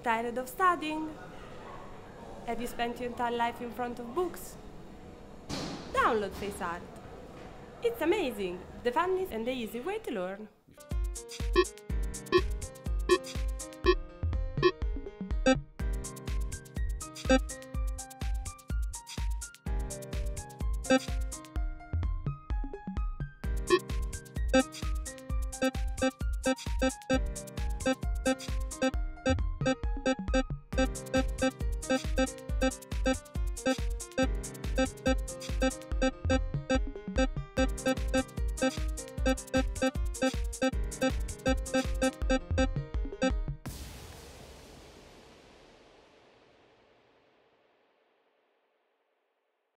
Tired of studying? Have you spent your entire life in front of books? Download FaceArt. It's amazing, the fun and the easy way to learn.